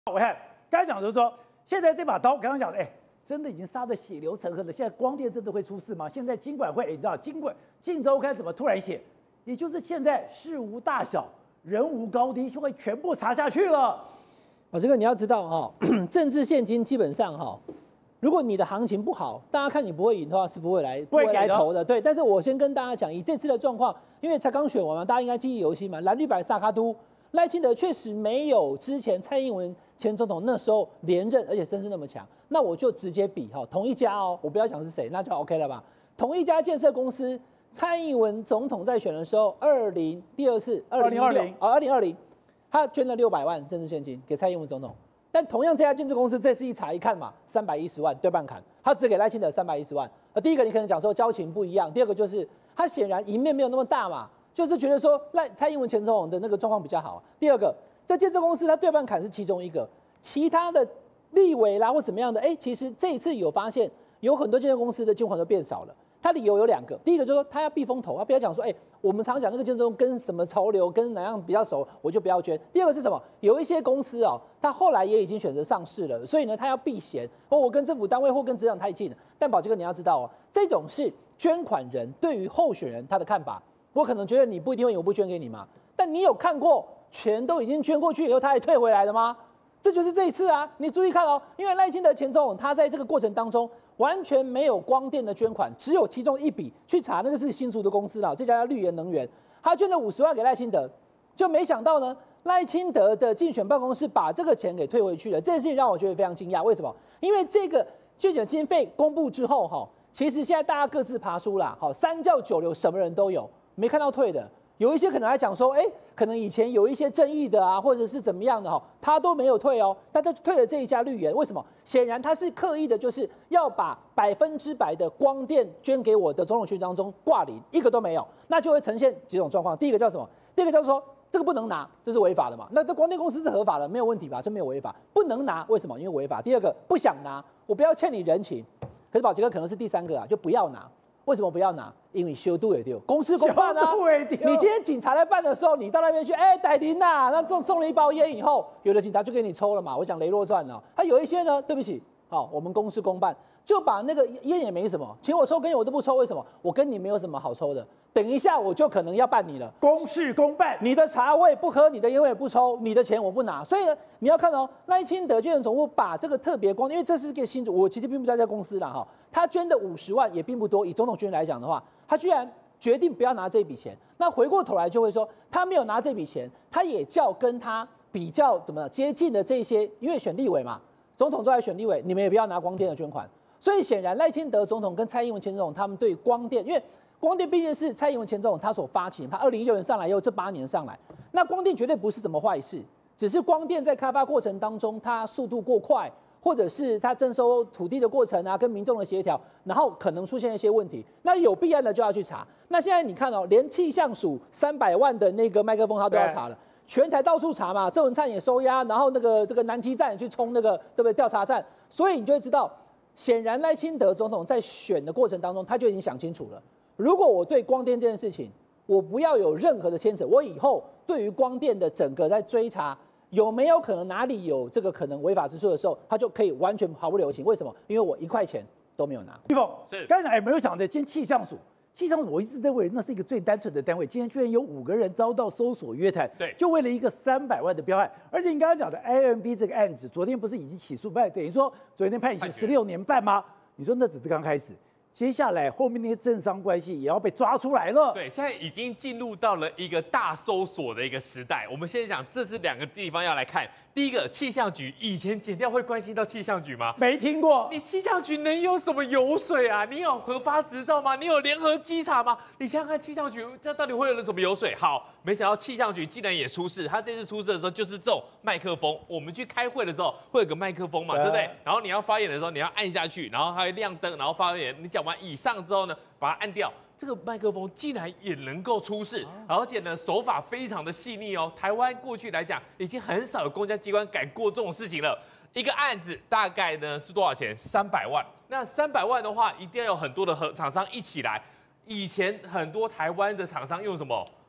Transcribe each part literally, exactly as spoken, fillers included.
我看刚才讲就是说，现在这把刀，刚刚讲的，哎，真的已经杀得血流成河了。现在光电真的会出事吗？现在金管会，你知道，金管金周刊怎么突然写？也就是现在事无大小，人无高低，就会全部查下去了。 哦，这个你要知道哈、哦，政治现金基本上哈、哦，如果你的行情不好，大家看你不会赢的话，是不会来不会来投的。对，但是我先跟大家讲，以这次的状况，因为才刚选完嘛，大家应该记忆犹新嘛，蓝绿白萨卡都。赖清德确实没有之前蔡英文前总统那时候连任，而且声势那么强。那我就直接比哈，同一家哦，我不要讲是谁，那就 OK 了吧？同一家建设公司，蔡英文总统在选的时候，二零第二次二零二零啊，二零二零，他捐了六百万政治现金给蔡英文总统。但同样这家建设公司这次一查一看嘛，三百一十万对半砍，他只给赖清德三百一十万。呃，第一个你可能讲说交情不一样，第二个就是他显然赢面没有那么大嘛。就是觉得说赖蔡英文前总统的那个状况比较好。第二个，这建设公司它对半砍是其中一个，其他的立委啦或怎么样的，哎，其实这一次有发现有很多建设公司的捐款都变少了。它理由有两个，第一个就是说他要避风头，他不要讲说，哎，我们常讲那个建设公司跟什么潮流跟哪样比较熟，我就不要捐。第二个是什么？有一些公司哦，他后来也已经选择上市了，所以呢，他要避嫌，哦，我跟政府单位或跟执掌太近了。但宝杰哥你要知道哦，这种是捐款人对于候选人他的看法。我可能觉得你不一定会有不捐给你嘛，但你有看过钱都已经捐过去以后，他还退回来的吗？这就是这一次啊！你注意看哦，因为赖清德前总统他在这个过程当中完全没有光电的捐款，只有其中一笔去查，那个是新竹的公司啦，这家叫绿源能源，他捐了五十万给赖清德，就没想到呢，赖清德的竞选办公室把这个钱给退回去了。这件事情让我觉得非常惊讶，为什么？因为这个竞选经费公布之后哈，其实现在大家各自爬出啦，好，三教九流什么人都有。没看到退的，有一些可能还讲说，哎，可能以前有一些争议的啊，或者是怎么样的哈，他都没有退哦，但他退了这一家绿源，为什么？显然他是刻意的，就是要把百分之百的光电捐给我的总统选举当中挂零，一个都没有，那就会呈现几种状况。第一个叫什么？第一个叫做这个不能拿，这是违法的嘛？那这光电公司是合法的，没有问题吧？这没有违法，不能拿，为什么？因为违法。第二个不想拿，我不要欠你人情，可是宝杰哥可能是第三个啊，就不要拿。为什么不要拿？因为修度也丢，公事公办啊。你今天警察来办的时候，你到那边去，哎、欸，逮林呐，那送送了一包烟以后，有的警察就给你抽了嘛。我讲雷洛传了，他有一些呢，对不起，好，我们公事公办，就把那个烟也没什么，请我抽根烟我都不抽，为什么？我跟你没有什么好抽的。等一下我就可能要办你了， 公事公办， 你的茶我也不喝，你的烟我也不抽，你的钱我不拿，所以呢，你要看哦，赖清德捐总部把这个特别光，因为这是个新主，我其实并不知道这家公司啦哈，他捐的五十万也并不多，以总统捐来讲的话，他居然决定不要拿这笔钱，那回过头来就会说，他没有拿这笔钱，他也叫跟他比较怎么接近的这些，因为选立委嘛，总统出来选立委，你们也不要拿光电的捐款，所以显然赖清德总统跟蔡英文前总统他们对光电，因为光电毕竟是蔡英文前总统他所发起，他二零一六年上来以后，这八年上来，那光电绝对不是什么坏事，只是光电在开发过程当中，它速度过快，或者是它征收土地的过程啊，跟民众的协调，然后可能出现一些问题，那有必要的就要去查。那现在你看哦，连气象署三百万的那个麦克风他都要查了，全台到处查嘛，郑文灿也收押，然后那个这个南基站也去冲那个对不对调查站，所以你就会知道，显然赖清德总统在选的过程当中，他就已经想清楚了。如果我对光电这件事情，我不要有任何的牵扯，我以后对于光电的整个在追查有没有可能哪里有这个可能违法之处的时候，他就可以完全毫不留情。为什么？因为我一块钱都没有拿。 玉凤是刚才哎没有想的，今天气象署，气象署我一直认为那是一个最单纯的单位，今天居然有五个人遭到搜索约谈， 对， 就为了一个三百万的标案，而且你刚刚讲的 I M B 这个案子，昨天不是已经起诉判，等于说昨天判刑十六年半吗？你说那只是刚开始。接下来后面那些政商关系也要被抓出来了。 对，现在已经进入到了一个大搜索的一个时代。我们现在讲，这是两个地方要来看。第一个，气象局以前检调会关心到气象局吗？ 没听过。 你气象局能有什么油水啊？你有核发执照吗？你有联合稽查吗？你想想看，气象局这到底会有什么油水？好，没想到气象局竟然也出事。他这次出事的时候，就是这种麦克风。我们去开会的时候会有个麦克风嘛，对不对？然后你要发言的时候，你要按下去，然后它会亮灯，然后发言。你讲完以上之后呢，把它按掉。这个麦克风竟然也能够出事，而且呢手法非常的细腻哦。台湾过去来讲，已经很少有公家机关敢过这种事情了。一个案子大概呢是多少钱？三百万。那三百万的话，一定要有很多的合厂商一起来。以前很多台湾的厂商用什么？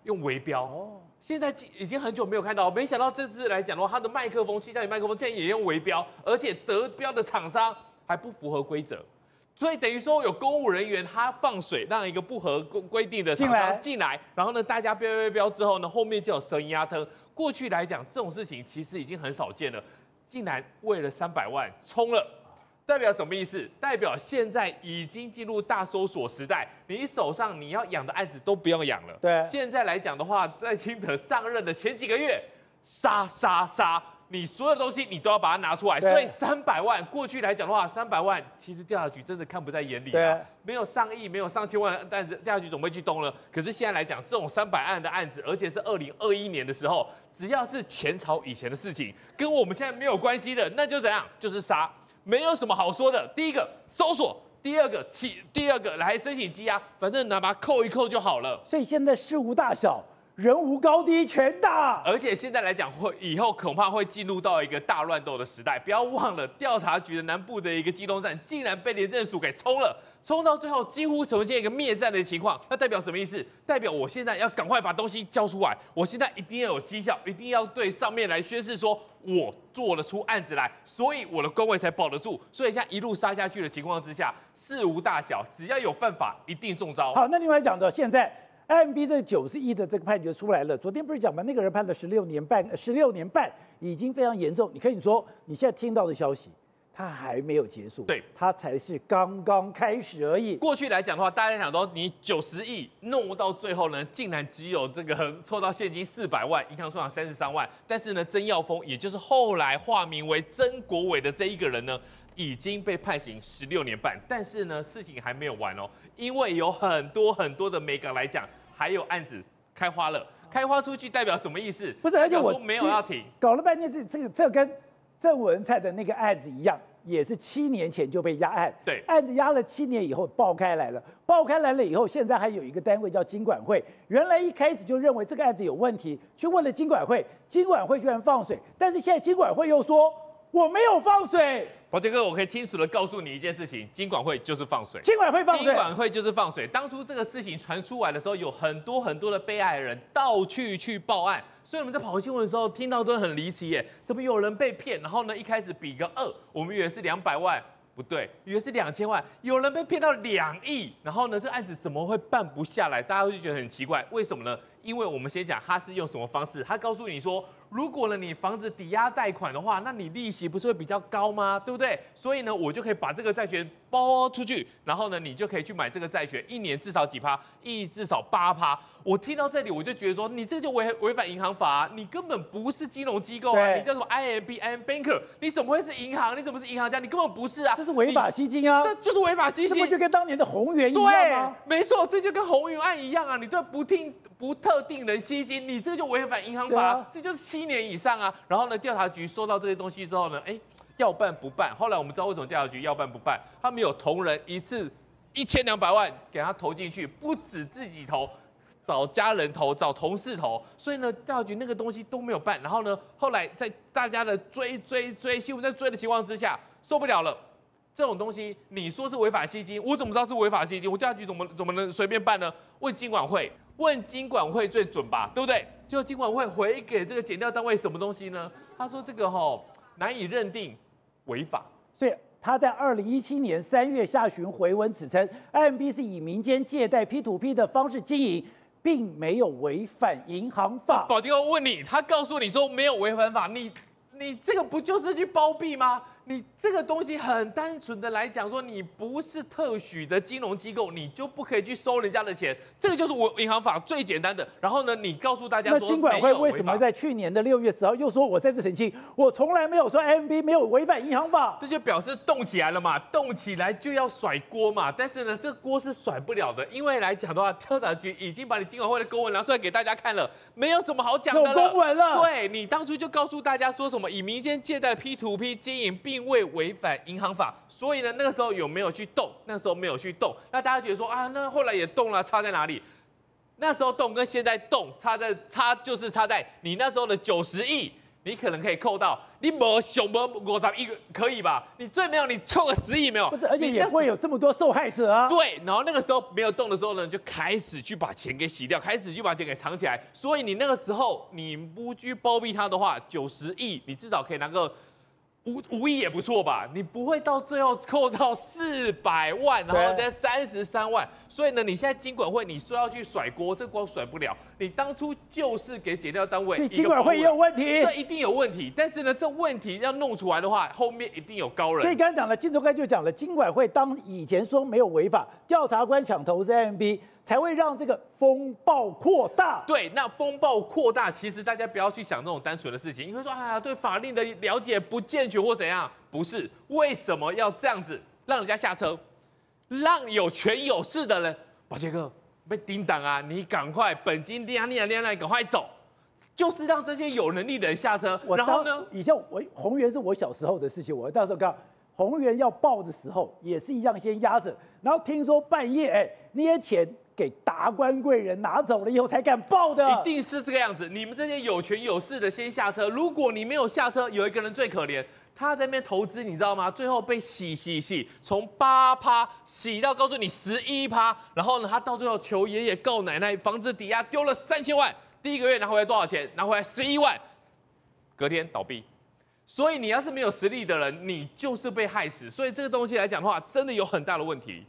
用微标。哦，现在已经很久没有看到，没想到这次来讲的话，它的麦克风气象仪麦克风竟然也用微标，而且得标的厂商还不符合规则。所以等于说有公务人员他放水，让一个不合规定的厂商进来，然后呢大家标标标之后呢，后面就有声音压疼。过去来讲这种事情其实已经很少见了，竟然为了三百万冲了，代表什么意思？代表现在已经进入大搜索时代，你手上你要养的案子都不用养了。 对， 现在来讲的话，在清德上任的前几个月，杀杀杀。你所有东西你都要把它拿出来，所以三百万过去来讲的话，三百万其实调查局真的看不在眼里啊，没有上亿、没有上千万的案子，调查局总会去动了。可是现在来讲，这种三百案的案子，而且是二零二一年的时候，只要是前朝以前的事情，跟我们现在没有关系的，那就怎样，就是杀，没有什么好说的。第一个搜索，第二个起，第二个来申请羁押，反正拿把它扣一扣就好了。 所以现在事无大小。人无高低，权大。 而且现在来讲，会以后恐怕会进入到一个大乱斗的时代。不要忘了，调查局的南部的一个机动站，竟然被廉政署给冲了，冲到最后几乎呈现一个灭战的情况。那代表什么意思？代表我现在要赶快把东西交出来，我现在一定要有绩效，一定要对上面来宣示说，我做得出案子来，所以我的官位才保得住。所以像一路杀下去的情况之下，事无大小，只要有犯法，一定中招。 好，那另外讲到现在。I M B 的九十亿的这个判决出来了，昨天不是讲吗？那个人判了十六年半，十六年半已经非常严重。你可以说，你现在听到的消息，它还没有结束， 对， 它才是刚刚开始而已。 过去来讲的话，大家想到你九十亿弄到最后呢，竟然只有这个凑到现金四百万，银行收缴三十三万。但是呢，曾耀峰，也就是后来化名为曾国伟的这一个人呢，已经被判刑十六年半。但是呢，事情还没有完哦，因为有很多很多的美港来讲。还有案子开花了，开花出去代表什么意思？ 不是，而且我没有要停， 搞了半天这这个这跟郑文灿的那个案子一样，也是七年前就被压案。 对， 案子压了七年以后爆开来了，爆开来了以后，现在还有一个单位叫金管会，原来一开始就认为这个案子有问题，去问了金管会，金管会居然放水，但是现在金管会又说我没有放水。 宝杰哥，我可以清楚的告诉你一件事情，金管会就是放水， 金管会放水， 金管会就是放水。当初这个事情传出来的时候，有很多很多的被害人到处去报案，所以我们在跑新闻的时候听到都很离奇耶，怎么有人被骗？然后呢，一开始比个二，我们以为是两百万。不对，以为是两千万，有人被骗到两亿，然后呢，这案子怎么会办不下来？大家会觉得很奇怪，为什么呢？因为我们先讲他是用什么方式，他告诉你说，如果呢你房子抵押贷款的话，那你利息不是会比较高吗？对不对？所以呢，我就可以把这个债权包出去，然后呢，你就可以去买这个债权，一年至少几趴，一至少八趴。我听到这里，我就觉得说，你这就违违反银行法啊，你根本不是金融机构啊，你叫什么 I M B I M Banker， 你怎么会是银行？你怎么是银行家？你根本不是啊， 这是违法吸金啊， 这就是违法吸金， 这不就跟当年的宏源一样吗？ 对，没错，这就跟宏源案一样啊，你对不听不特定人吸金，你这就违反银行法，啊、这就是七年以上啊。然后呢，调查局收到这些东西之后呢，哎，要办不办？后来我们知道为什么调查局要办不办，他们有同仁一次一千两百万给他投进去，不止自己投。找家人投，找同事投，所以呢，调查局那个东西都没有办。然后呢，后来在大家的追追追新闻在追的情况之下，受不了了。这种东西你说是违法吸金，我怎么知道是违法吸金？我调查局怎么怎么能随便办呢？问金管会，问金管会最准吧，对不对？结果金管会回给这个检调单位什么东西呢？他说这个吼难以认定违法， 所以。他在二零一七年三月下旬回文指称 ，I M B 是以民间借贷 P to P 的方式经营，并没有违反银行法。 宝杰哥问你，他告诉你说没有违反法，你你这个不就是去包庇吗？你这个东西很单纯的来讲说，你不是特许的金融机构，你就不可以去收人家的钱，这个就是我银行法最简单的。然后呢，你告诉大家说， 那金管会为什么在去年的六月十号又说我再次澄清，我从来没有说 I M B 没有违反银行法？ 这就表示动起来了嘛，动起来就要甩锅嘛。但是呢，这锅是甩不了的，因为来讲的话，调查局已经把你金管会的公文拿出来给大家看了，没有什么好讲的了。 有公文了。 对，你当初就告诉大家说什么以民间借贷 P to P 经营，并未违反银行法，所以呢，那个时候有没有去动？那时候没有去动，那大家觉得说啊，那后来也动了，差在哪里？那时候动跟现在动差在差就是差在你那时候的九十亿你可能可以扣到，你没熊没五十亿可以吧？你最没有你扣个十亿没有？ 不是，而且也不会有这么多受害者啊。 对，然后那个时候没有动的时候呢，就开始去把钱给洗掉，开始去把钱给藏起来。所以你那个时候你不去包庇他的话，九十亿你至少可以拿个。五五亿也不错吧？你不会到最后扣到四百万，然后再三十三万。所以呢，你现在金管会你说要去甩锅，这光甩不了。你当初就是给检调单位， 所以金管会也有问题， 这一定有问题。但是呢，这问题要弄出来的话，后面一定有高人。 所以刚才讲了，金周刊就讲了，金管会当以前说没有违法，调查官想投资 I M B， 才会让这个风暴扩大。 对，那风暴扩大，其实大家不要去想这种单纯的事情。你会说，哎呀，对法令的了解不健全或怎样？不是，为什么要这样子让人家下车，让有权有势的人，宝杰哥被叮当啊，你赶快本金亮亮亮亮，赶快走，就是让这些有能力的人下车。然后呢， 以前我宏源是我小时候的事情，我到时候看宏源要爆的时候也是一样，先压着，然后听说半夜哎那些钱给达官贵人拿走了以后才敢爆的， 一定是这个样子。你们这些有权有势的先下车，如果你没有下车，有一个人最可怜。他在那边投资，你知道吗？最后被洗洗洗，从八趴洗到告诉你十一趴，然后呢，他到最后求爷爷告奶奶，房子抵押丢了三千万，第一个月拿回来多少钱？拿回来十一万，隔天倒闭。所以你要是没有实力的人，你就是被害死。所以这个东西来讲的话，真的有很大的问题。